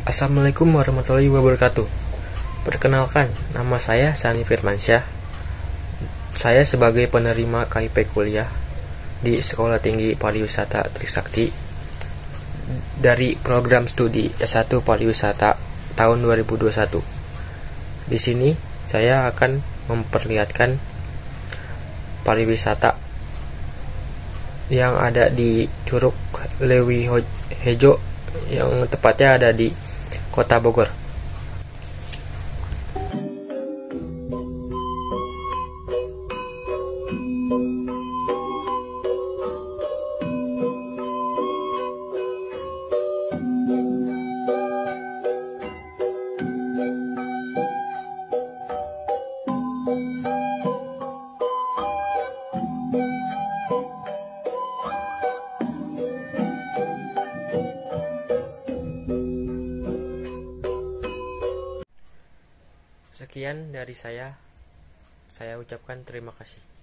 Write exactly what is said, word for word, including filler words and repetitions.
Assalamualaikum warahmatullahi wabarakatuh. Perkenalkan, nama saya Sani Firmansyah. Saya sebagai penerima K I P kuliah di Sekolah Tinggi Pariwisata Trisakti dari program studi S satu Pariwisata tahun dua ribu dua puluh satu. Di sini saya akan memperlihatkan pariwisata yang ada di Curug Lewi Hejo, yang tepatnya ada di Kota Bogor. Sekian dari saya. Saya ucapkan terima kasih.